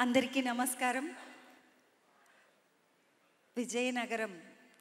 అందరికీ నమస్కారం. విజయనగరం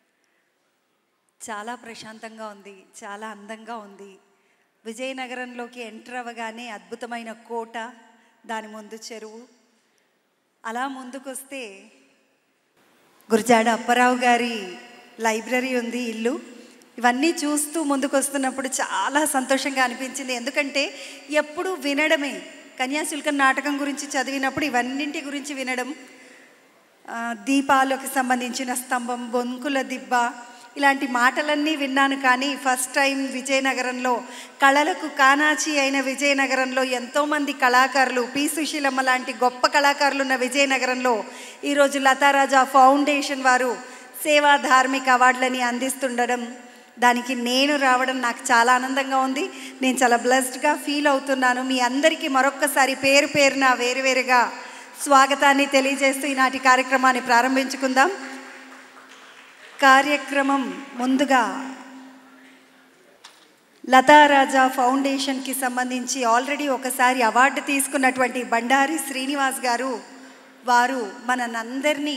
చాలా ప్రశాంతంగా ఉంది, చాలా అందంగా ఉంది. విజయనగరంలోకి ఎంటర్ అవ్వగానే అద్భుతమైన కోట, దాని ముందు చెరువు, అలా ముందుకొస్తే గురజాడ అప్పారావు గారి లైబ్రరీ ఉంది, ఇల్లు. ఇవన్నీ చూస్తూ ముందుకొస్తున్నప్పుడు చాలా సంతోషంగా అనిపించింది. ఎందుకంటే ఎప్పుడు వినడమే, కన్యాశుల్కం నాటకం గురించి చదివినప్పుడు ఇవన్నింటి గురించి వినడం, దీపాలకు సంబంధించిన స్తంభం, బొంకుల దిబ్బ, ఇలాంటి మాటలన్నీ విన్నాను. కానీ ఫస్ట్ టైం విజయనగరంలో, కళలకు కానాచి అయిన విజయనగరంలో ఎంతోమంది కళాకారులు, పి సుశీలమ్మ లాంటి గొప్ప కళాకారులు ఉన్న విజయనగరంలో ఈరోజు లతారాజా ఫౌండేషన్ వారు సేవా ధార్మిక అవార్డులని అందిస్తుండడం, దానికి నేను రావడం నాకు చాలా ఆనందంగా ఉంది. నేను చాలా బ్లెస్డ్గా ఫీల్ అవుతున్నాను. మీ అందరికీ మరొక్కసారి పేరు పేరున వేరువేరుగా స్వాగతాన్ని తెలియజేస్తూ ఈనాటి కార్యక్రమాన్ని ప్రారంభించుకుందాం. కార్యక్రమం ముందుగా లతారాజా ఫౌండేషన్కి సంబంధించి ఆల్రెడీ ఒకసారి అవార్డు తీసుకున్నటువంటి బండారి శ్రీనివాస్ గారు, వారు మనందరినీ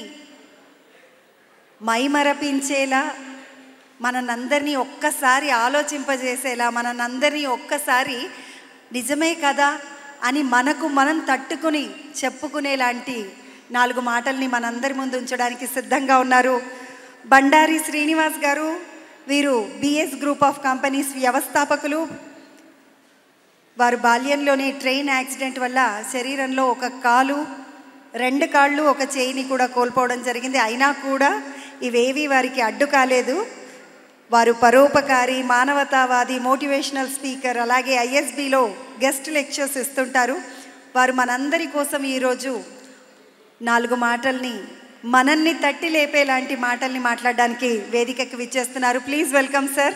మైమరపించేలా, మనందరినీ ఒక్కసారి ఆలోచింపజేసేలా, మనందరినీ ఒక్కసారి నిజమే కదా అని మనకు మనం తట్టుకుని చెప్పుకునేలాంటి 4 మాటల్ని మనందరి ముందు ఉంచడానికి సిద్ధంగా ఉన్నారు. బండారి శ్రీనివాస్ గారు, వీరు బిఎస్ గ్రూప్ ఆఫ్ కంపెనీస్ వ్యవస్థాపకులు. వారు బాల్యంలోనే ట్రైన్ యాక్సిడెంట్ వల్ల శరీరంలో ఒక కాలు, 2 కాళ్ళు, ఒక చేయిని కూడా కోల్పోవడం జరిగింది. అయినా కూడా ఇవేవి వారికి అడ్డు కాలేదు. వారు పరోపకారి, మానవతావాది, మోటివేషనల్ స్పీకర్, అలాగే ఐఎస్బిలో గెస్ట్ లెక్చర్స్ ఇస్తుంటారు. వారు మనందరి కోసం ఈరోజు 4 మాటల్ని, మనల్ని తట్టి లేపేలాంటి మాటల్ని మాట్లాడడానికి వేదికకి విచ్చేస్తున్నారు. Please welcome sir.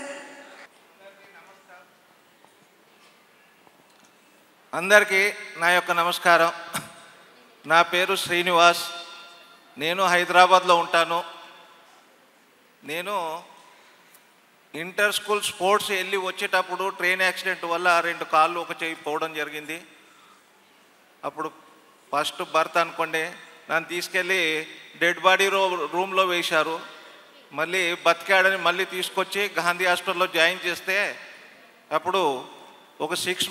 అందరికీ నా యొక్క నమస్కారం. నా పేరు శ్రీనివాస్. నేను హైదరాబాద్లో ఉంటాను. నేను ఇంటర్ స్కూల్ స్పోర్ట్స్ వెళ్ళి వచ్చేటప్పుడు ట్రైన్ యాక్సిడెంట్ వల్ల 2 కాళ్ళు, ఒక చేయి పోవడం జరిగింది. అప్పుడు ఫస్ట్ బర్త్ అనుకోండి, నన్ను తీసుకెళ్ళి డెడ్ బాడీ రూమ్లో వేశారు. మళ్ళీ బతికాడని మళ్ళీ తీసుకొచ్చి గాంధీ హాస్పిటల్లో జాయిన్ చేస్తే అప్పుడు ఒక 6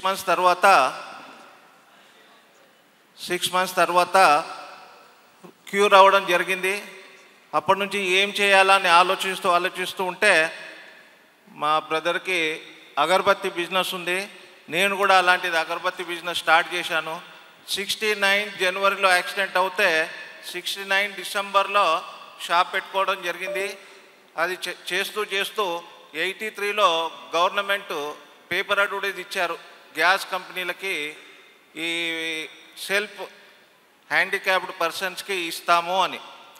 మంత్స్ తర్వాత క్యూర్ అవ్వడం జరిగింది. అప్పటి నుంచి ఏం చేయాలని ఆలోచిస్తూ ఉంటే మా బ్రదర్కి అగరబత్తి బిజినెస్ ఉంది. నేను కూడా అలాంటిది అగరబత్తి బిజినెస్ స్టార్ట్ చేశాను. 69 జనవరిలో యాక్సిడెంట్ అవుతే 69 డిసెంబర్లో షాప్ పెట్టుకోవడం జరిగింది. అది చేస్తూ 83లో గవర్నమెంట్ పేపర్ అడ్వర్టైజ్ ఇచ్చారు, గ్యాస్ కంపెనీలకి ఈ సెల్ఫ్ హ్యాండిక్యాప్డ్ పర్సన్స్కి ఇస్తాము అని.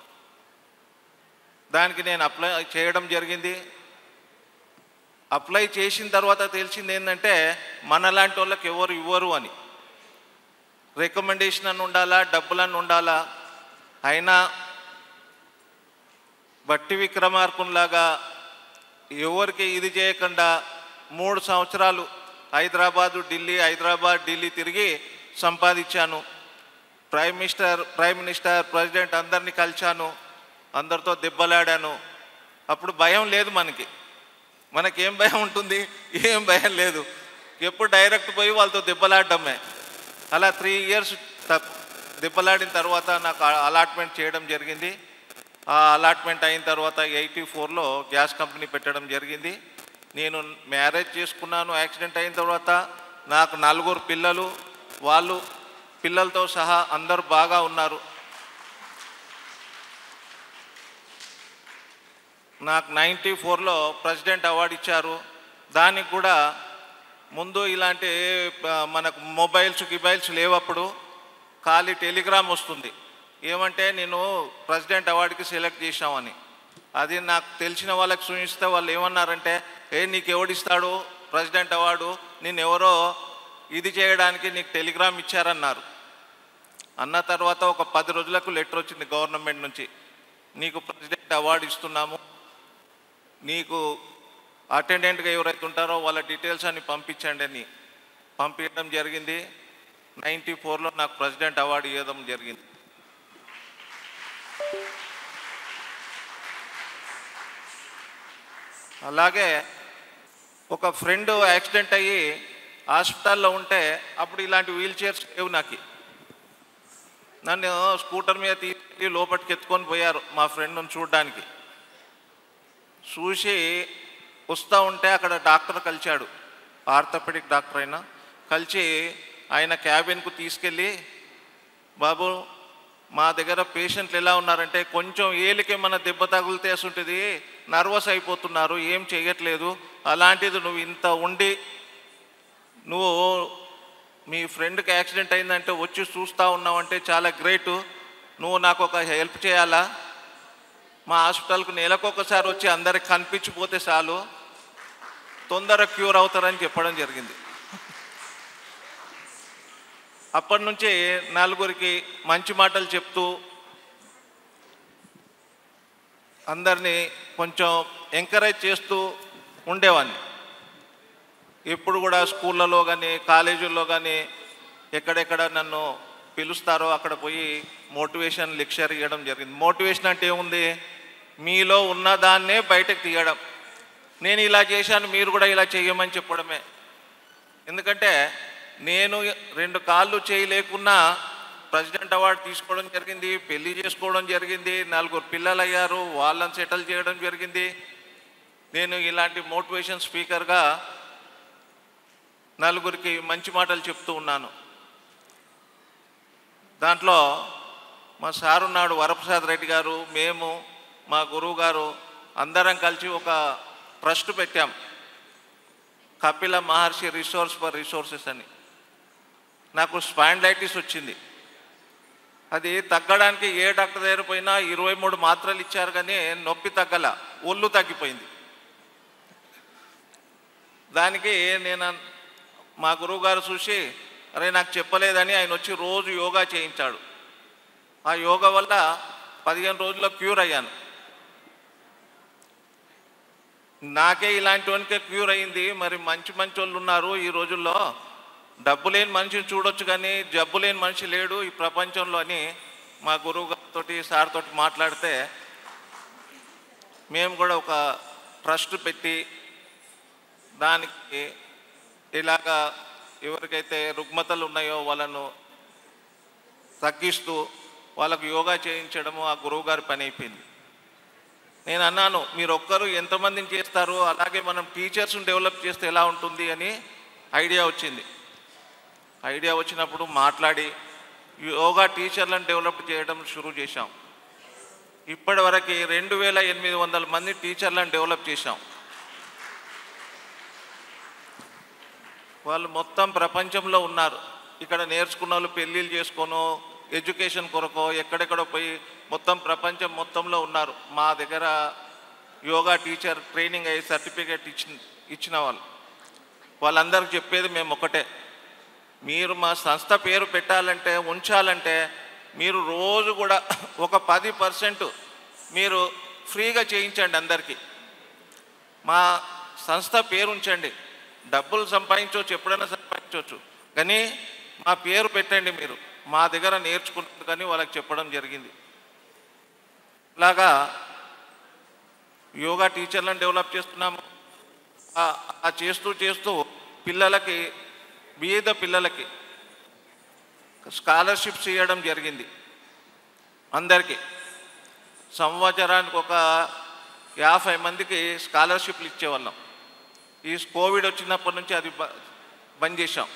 దానికి నేను అప్లై చేయడం జరిగింది. అప్లై చేసిన తర్వాత తెలిసింది ఏంటంటే మనలాంటి వాళ్ళకి ఎవరు ఇవ్వరు అని. రికమెండేషన్ అని ఉండాలా, డబ్బులని ఉండాలా. అయినా బట్టి విక్రమార్కునిలాగా ఎవరికి ఇది చేయకుండా 3 సంవత్సరాలు హైదరాబాద్ ఢిల్లీ తిరిగి సంపాదించాను. ప్రైమ్ మినిస్టర్, ప్రెసిడెంట్ అందరినీ కలిశాను, అందరితో దెబ్బలాడాను. అప్పుడు భయం లేదు మనకేం భయం ఉంటుంది? ఏం భయం లేదు. ఎప్పుడు డైరెక్ట్ పోయి వాళ్ళతో దెబ్బలాడడమే. అలా 3 ఇయర్స్ దెబ్బలాడిన తర్వాత నాకు అలాట్మెంట్ చేయడం జరిగింది. ఆ అలాట్మెంట్ అయిన తర్వాత 84లో గ్యాస్ కంపెనీ పెట్టడం జరిగింది. నేను మ్యారేజ్ చేసుకున్నాను. యాక్సిడెంట్ అయిన తర్వాత నాకు 4 పిల్లలు, వాళ్ళు పిల్లలతో సహా అందరూ బాగా ఉన్నారు. నాకు 94లో ప్రెసిడెంట్ అవార్డు ఇచ్చారు. దానికి కూడా ముందు ఇలాంటి మనకు మొబైల్స్ లేవప్పుడు ఖాళీ టెలిగ్రామ్ వస్తుంది, ఏమంటే నేను ప్రెసిడెంట్ అవార్డుకి సెలెక్ట్ చేశామని. అది నాకు తెలిసిన వాళ్ళకి చూపిస్తే వాళ్ళు ఏమన్నారంటే, నీకు ఎవడిస్తాడు ప్రెసిడెంట్ అవార్డు, నేను ఎవరో ఇది చేయడానికి నీకు టెలిగ్రామ్ ఇచ్చారన్నారు. అన్న తర్వాత ఒక 10 రోజులకు లెటర్ వచ్చింది గవర్నమెంట్ నుంచి, నీకు ప్రెసిడెంట్ అవార్డు ఇస్తున్నాము, నీకు అటెండెంట్గా ఎవరైతే ఉంటారో వాళ్ళ డీటెయిల్స్ అన్ని పంపించండి అని పంపించడం జరిగింది. 94లో నాకు ప్రెసిడెంట్ అవార్డు ఇవ్వడం జరిగింది. అలాగే ఒక ఫ్రెండ్ యాక్సిడెంట్ అయ్యి హాస్పిటల్లో ఉంటే అప్పుడు ఇలాంటి వీల్ చైర్స్ లేవు నాకు. నన్ను స్కూటర్ మీద తీసుకెళ్ళి లోపలికి ఎత్తుకొని పోయారు మా ఫ్రెండ్ని చూడడానికి. చూసి వస్తూ ఉంటే అక్కడ డాక్టర్ కలిశాడు, ఆర్థోపెడిక్ డాక్టర్ అయినా. కలిసి ఆయన క్యాబిన్కు తీసుకెళ్ళి, బాబు మా దగ్గర పేషెంట్లు ఎలా ఉన్నారంటే కొంచెం ఏలికి మన దెబ్బ తగిలితే ఉంటుంది, నర్వస్ అయిపోతున్నారు, ఏం చేయట్లేదు. అలాంటిది నువ్వు ఇంత ఉండి నువ్వు మీ ఫ్రెండ్కి యాక్సిడెంట్ అయిందంటే వచ్చి చూస్తూ ఉన్నావంటే చాలా గ్రేటు. నువ్వు నాకు ఒక హెల్ప్ చేయాలా, మా హాస్పిటల్కు నెలకొకసారి వచ్చి అందరికి కనిపించిపోతే చాలు, తొందరగా క్యూర్ అవుతారని చెప్పడం జరిగింది. అప్పటి నుంచి నలుగురికి మంచి మాటలు చెప్తూ అందరినీ కొంచెం ఎంకరేజ్ చేస్తూ ఉండేవాడిని. ఎప్పుడు కూడా స్కూళ్ళలో కానీ కాలేజీల్లో కానీ ఎక్కడెక్కడ నన్ను పిలుస్తారో అక్కడ పోయి మోటివేషన్ లెక్చర్ ఇవ్వడం జరిగింది. మోటివేషన్ అంటే ఏముంది, మీలో ఉన్నదాన్నే బయటకు తీయడం. నేను ఇలా చేశాను, మీరు కూడా ఇలా చేయమని చెప్పడమే. ఎందుకంటే నేను 2 కాళ్ళు చేయలేకున్నా ప్రెసిడెంట్ అవార్డు తీసుకోవడం జరిగింది, పెళ్లి చేసుకోవడం జరిగింది, 4 పిల్లలు అయ్యారు, వాళ్ళని సెటిల్ చేయడం జరిగింది. నేను ఇలాంటి మోటివేషన్ స్పీకర్గా నలుగురికి మంచి మాటలు చెప్తూ ఉన్నాను. దాంట్లో మా సారున్నాడు వరప్రసాద్ రెడ్డి గారు, మేము, మా గురువు గారు అందరం కలిసి ఒక ట్రస్ట్ పెట్టాం, Kapila Maharshi resource for resources అని. నాకు స్పాండైటిస్ వచ్చింది. అది తగ్గడానికి ఏ డాక్టర్ దగ్గర పోయినా 23 మాత్రలు ఇచ్చారు, కానీ నొప్పి తగ్గల, ఒళ్ళు తగ్గిపోయింది. దానికి నేను మా గురువు గారు చూసి, అరే నాకు చెప్పలేదని ఆయన వచ్చి రోజు యోగా చేయించాడు. ఆ యోగా వల్ల 15 రోజుల్లో క్యూర్ అయ్యాను. నాకే ఇలాంటి వానికే క్యూర్ అయింది, మరి మంచి మంచి వాళ్ళు ఉన్నారు ఈ రోజుల్లో. డబ్బు లేని మనిషిని చూడొచ్చు కానీ జబ్బు లేని మనిషి లేడు ఈ ప్రపంచంలో అని మా గురువు గారితో సార్తో మాట్లాడితే మేము కూడా ఒక ట్రస్ట్ పెట్టి దానికి ఇలాగా ఎవరికైతే రుగ్మతలు ఉన్నాయో వాళ్ళను తగ్గిస్తూ వాళ్ళకు యోగా చేయించడము ఆ గురువుగారి పని అయిపోయింది. నేను అన్నాను, మీరు ఒక్కరు ఎంతమందిని చేస్తారు, అలాగే మనం టీచర్స్ని డెవలప్ చేస్తే ఎలా ఉంటుంది అని ఐడియా వచ్చింది. ఐడియా వచ్చినప్పుడు మాట్లాడి యోగా టీచర్లను డెవలప్ చేయడం షురూ చేశాం. ఇప్పటి వరకు 2800 మంది టీచర్లను డెవలప్ చేశాం. వాళ్ళు మొత్తం ప్రపంచంలో ఉన్నారు. ఇక్కడ నేర్చుకున్న వాళ్ళు పెళ్ళిళ్ళు చేసుకోనో ఎడ్యుకేషన్ కొరకో ఎక్కడెక్కడో పోయి మొత్తం ప్రపంచం మొత్తంలో ఉన్నారు. మా దగ్గర యోగా టీచర్ ట్రైనింగ్ అయ్యి సర్టిఫికేట్ ఇచ్చిన వాళ్ళందరికీ చెప్పేది మేము ఒకటే, మీరు మా సంస్థ పేరు పెట్టాలంటే ఉంచాలంటే మీరు రోజు కూడా ఒక 10% మీరు ఫ్రీగా చేయించండి అందరికీ. మా సంస్థ పేరు ఉంచండి, డబ్బులు సంపాదించవచ్చు, ఎప్పుడైనా సంపాదించవచ్చు, కానీ మా పేరు పెట్టండి మీరు మా దగ్గర నేర్చుకున్నది కానీ వాళ్ళకి చెప్పడం జరిగింది. ఇలాగా యోగా టీచర్లను డెవలప్ చేస్తున్నాము. చేస్తూ చేస్తూ పిల్లలకి, బీద పిల్లలకి స్కాలర్షిప్స్ ఇవ్వడం జరిగింది. అందరికీ సంవత్సరానికి ఒక 50 మందికి స్కాలర్షిప్లు ఇచ్చేవాళ్ళం. ఈ కోవిడ్ వచ్చినప్పటి నుంచి అది బంద్ చేశాం.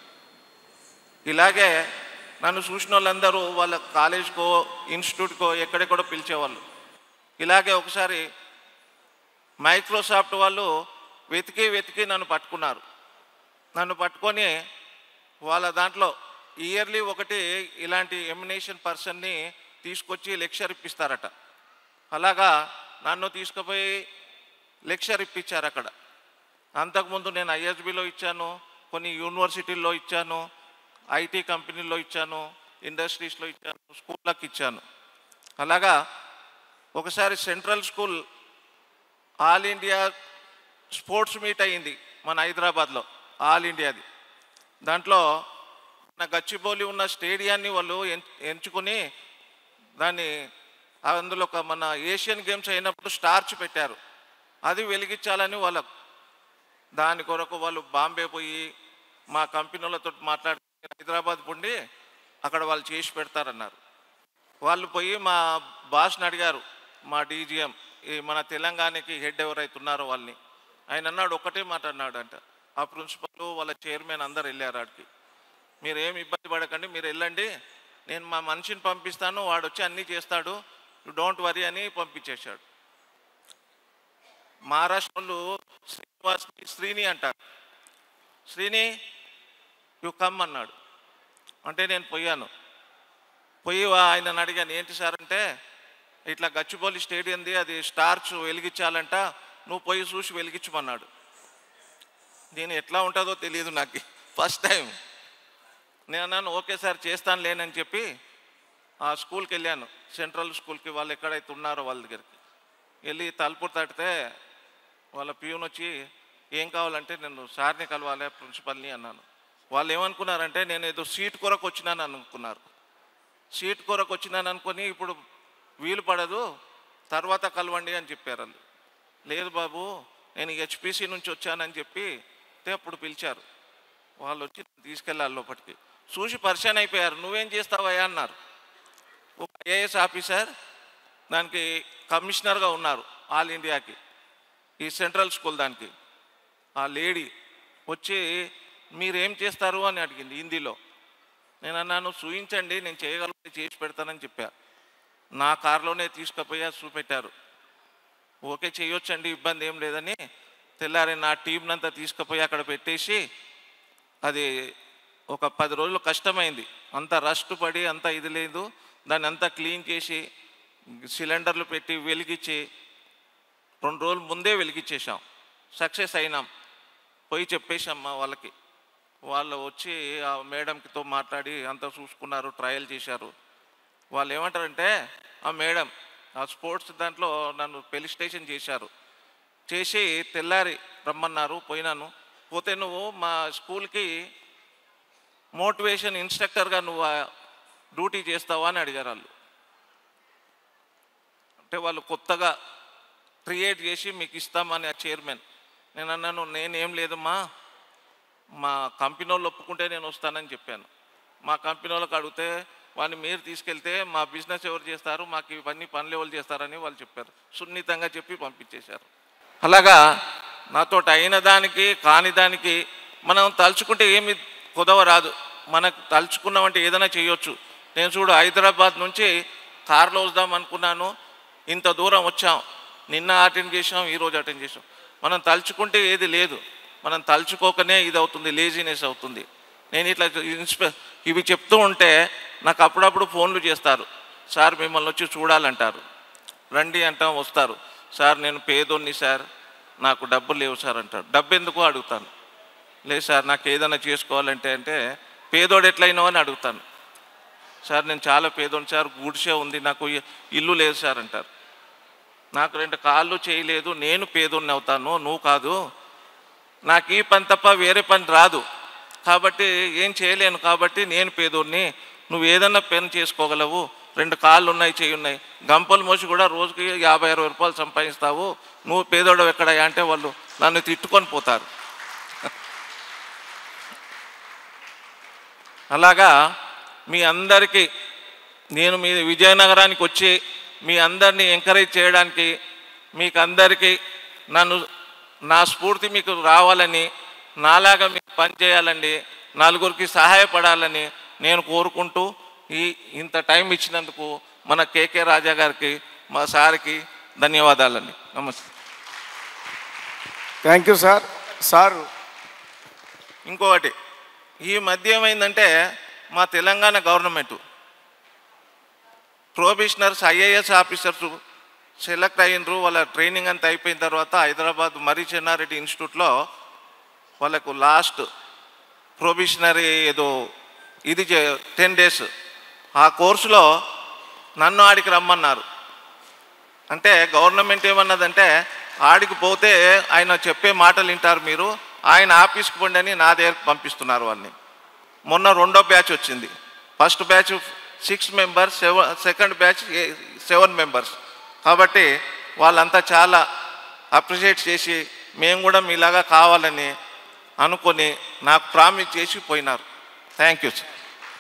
ఇలాగే నన్ను చూసిన వాళ్ళందరూ వాళ్ళ కాలేజ్కో ఇన్స్టిట్యూట్కో ఎక్కడెక్కడో పిలిచేవాళ్ళు. ఇలాగే ఒకసారి మైక్రోసాఫ్ట్ వాళ్ళు వెతికి నన్ను పట్టుకున్నారు. నన్ను పట్టుకొని వాళ్ళ దాంట్లో ఇయర్లీ ఒకటి ఇలాంటి ఎమినేషన్ పర్సన్ని తీసుకొచ్చి లెక్చర్ ఇప్పిస్తారట. అలాగా నన్ను తీసుకుపోయి లెక్చర్ ఇప్పించారు అక్కడ. అంతకుముందు నేను ఐఎస్బిలో ఇచ్చాను, కొన్ని యూనివర్సిటీల్లో ఇచ్చాను, ఐటీ కంపెనీల్లో ఇచ్చాను, ఇండస్ట్రీస్లో ఇచ్చాను, స్కూళ్ళకి ఇచ్చాను. అలాగా ఒకసారి central school all India sports meet అయ్యింది మన హైదరాబాద్లో, ఆల్ ఇండియాది. దాంట్లో నా గచ్చిబౌలి ఉన్న స్టేడియాన్ని వాళ్ళు ఎంచుకొని దాన్ని అందులో మన ఏషియన్ గేమ్స్ అయినప్పుడు స్టార్చ్ పెట్టారు. అది వెలిగించాలని వాళ్ళకు. దాని కొరకు వాళ్ళు బాంబే పోయి మా కంపెనీలతో మాట్లాడి హైదరాబాద్ పొండి అక్కడ వాళ్ళు చేసి పెడతారన్నారు. వాళ్ళు పోయి మా బాస్ని అడిగారు, మా డీజీఎం, ఈ మన తెలంగాణకి హెడ్ ఎవరైతే ఉన్నారో వాళ్ళని. ఆయన అన్నాడు, ఒక్కటే మాట అన్నాడు అంట, ఆ ప్రిన్సిపల్ వాళ్ళ చైర్మన్ అందరు వెళ్ళారు ఆడికి, మీరు ఏమి ఇబ్బంది పడకండి, మీరు వెళ్ళండి, నేను మా మనిషిని పంపిస్తాను, వాడు వచ్చి అన్నీ చేస్తాడు, యు డోంట్ వరీ అని పంపించేశాడు. మహారాష్ట్రలో శ్రీని అంటారు, శ్రీని యు కమ్ అన్నాడు. అంటే నేను పోయాను. పోయి ఆయనను అడిగాను, ఏంటి సార్ అంటే, ఇట్లా గచ్చిబౌలి స్టేడియంది అది స్టార్చ్ వెలిగించాలంట, నువ్వు పోయి చూసి వెలిగించమన్నాడు. నేను ఎట్లా ఉంటుందో తెలియదు నాకు, ఫస్ట్ టైం. నేను అన్నాను, ఓకే సార్ చేస్తాను లేనని చెప్పి ఆ స్కూల్కి వెళ్ళాను, సెంట్రల్ స్కూల్కి. వాళ్ళు ఎక్కడైతే ఉన్నారో వాళ్ళ దగ్గరికి వెళ్ళి తలుపు తడితే వాళ్ళ ప్యూన్ వచ్చి, ఏం కావాలంటే, నేను సార్ని కలవాలి ప్రిన్సిపల్ని అన్నాను. వాళ్ళు ఏమనుకున్నారంటే నేను ఏదో సీట్ కొరకు వచ్చినాను అనుకున్నారు. సీట్ కొరకు వచ్చినాను అనుకొని ఇప్పుడు వీలు పడదు, తర్వాత కలవండి అని చెప్పారు వాళ్ళు. లేదు బాబు, నేను హెచ్పిసి నుంచి వచ్చానని చెప్పి అప్పుడు పిలిచారు. వాళ్ళు వచ్చి తీసుకెళ్ళాలి లోపలికి. చూసి పరిచయం అయిపోయారు. నువ్వేం చేస్తావయ్యా అన్నారు. ఒక ఐఏఎస్ ఆఫీసర్ దానికి కమిషనర్గా ఉన్నారు ఆల్ ఇండియాకి, ఈ సెంట్రల్ స్కూల్ దానికి. ఆ లేడీ వచ్చి మీరేం చేస్తారు అని అడిగింది హిందీలో. నేను అన్నాను, చూపించండి, నేను చేయగలిగితే చేసి పెడతానని చెప్పారు. నా కారులోనే తీసుకుపోయా చూపెట్టారు. ఓకే చేయొచ్చండి, ఇబ్బంది ఏం లేదని. తెల్లారి నా టీంనంతా తీసుకుపోయి అక్కడ పెట్టేసి, అది ఒక 10 రోజులు కష్టమైంది. అంత రస్ట్ పడి అంత ఇది లేదు, దాన్ని అంతా క్లీన్ చేసి సిలిండర్లు పెట్టి వెలిగించి 2 రోజుల ముందే వెలిగించేసాం. సక్సెస్ అయినాం. పోయి చెప్పేసాం మా వాళ్ళకి. వాళ్ళు వచ్చి ఆ మేడంతో మాట్లాడి అంతా చూసుకున్నారు, ట్రయల్ చేశారు. వాళ్ళు ఏమంటారంటే, ఆ మేడం ఆ స్పోర్ట్స్ దాంట్లో నన్ను పెళ్లి స్టేషన్ చేశారు, చేసి తెల్లారి రమ్మన్నారు. పోయినాను. పోతే నువ్వు మా స్కూల్కి మోటివేషన్ ఇన్స్ట్రక్టర్గా నువ్వు డ్యూటీ చేస్తావా అని అడిగారు వాళ్ళు. అంటే వాళ్ళు కొత్తగా క్రియేట్ చేసి మీకు ఇస్తామని ఆ చైర్మన్. నేను అన్నాను, నేనేం లేదమ్మా, మా కంపెనీ వాళ్ళు ఒప్పుకుంటే నేను వస్తానని చెప్పాను. మా కంపెనీ వాళ్ళకి అడిగితే వాడిని మీరు తీసుకెళ్తే మా బిజినెస్ ఎవరు చేస్తారు, మాకు ఇవన్నీ పనులు ఎవరు చేస్తారని వాళ్ళు చెప్పారు. సున్నితంగా చెప్పి పంపించేశారు. అలాగా నాతో అయిన దానికి కాని దానికి మనం తలుచుకుంటే ఏమి కుదవ రాదు. మనకు తలుచుకున్నామంటే ఏదైనా చేయొచ్చు. నేను చూడు, హైదరాబాద్ నుంచి కార్లో వద్దాం అనుకున్నాను, ఇంత దూరం వచ్చాం. నిన్న అటెండ్ చేసాం, ఈరోజు అటెండ్ చేసాం. మనం తలుచుకుంటే ఏది లేదు, మనం తలుచుకోకనే ఇది అవుతుంది, లేజినెస్ అవుతుంది. నేను ఇట్లా ఇవి చెప్తూ ఉంటే నాకు అప్పుడప్పుడు ఫోన్లు చేస్తారు, సార్ మిమ్మల్ని వచ్చి చూడాలంటారు, రండి అంటాం, వస్తారు. సార్ నేను పేదోన్ని సార్, నాకు డబ్బులు లేవు సార్ అంటారు. డబ్బు ఎందుకు అడుగుతాను. లేదు సార్ నాకు ఏదైనా చేసుకోవాలంటే అంటే, పేదోడు ఎట్లయినావు అని అడుగుతాను. సార్ నేను చాలా పేదోని సార్, గుడిసే ఉంది, నాకు ఇల్లు లేదు సార్ అంటారు. నాకు 2 కాళ్ళు చేయలేదు, నేను పేదోన్ని అవుతాను, నువ్వు కాదు. నాకు ఈ పని తప్ప వేరే పని రాదు, కాబట్టి ఏం చేయలేను, కాబట్టి నేను పేదోడిని, నువ్వు ఏదన్నా పని చేసుకోగలవు, 2 కాళ్ళు ఉన్నాయి, చెయ్యి ఉన్నాయి, గంపలు మోసి కూడా రోజుకి 50-60 రూపాయలు సంపాదిస్తావు, నువ్వు పేదోడు ఎక్కడయ్యా అంటే వాళ్ళు నన్ను తిట్టుకొని పోతారు. అలాగా మీ అందరికీ నేను మీ విజయనగరానికి వచ్చి మీ అందరినీ ఎంకరేజ్ చేయడానికి, మీకు అందరికీ నా స్ఫూర్తి మీకు రావాలని, నాలాగా మీకు పనిచేయాలని, నలుగురికి సహాయపడాలని నేను కోరుకుంటూ ఇంత టైం ఇచ్చినందుకు మన కేకే రాజా గారికి, మా సార్కి ధన్యవాదాలండి. నమస్తే. Thank you sir. సార్ ఇంకొకటి, ఈ మధ్య ఏమైందంటే మా Telangana government probationers IAS officers select అయినరు. వాళ్ళ ట్రైనింగ్ అంతా అయిపోయిన తర్వాత హైదరాబాద్ మర్రి చెన్నారెడ్డి ఇన్స్టిట్యూట్లో వాళ్ళకు లాస్ట్ ప్రొబేషనరీ ఏదో ఇది 10 days ఆ కోర్సులో నన్ను ఆడికి రమ్మన్నారు. అంటే గవర్నమెంట్ ఏమన్నదంటే, ఆడికి పోతే ఆయన చెప్పే మాటలు వింటారు మీరు, ఆయన ఆఫీస్కి పోండి అని నా దగ్గరకు పంపిస్తున్నారు వాళ్ళని. మొన్న 2వ బ్యాచ్ వచ్చింది. First batch 6 members, second batch 7 members. కాబట్టి వాళ్ళంతా చాలా అప్రిషియేట్ చేసి మేము కూడా మీలాగా కావాలని అనుకొని నాకు ప్రామిస్ చేసి పోయినారు. Thank you sir.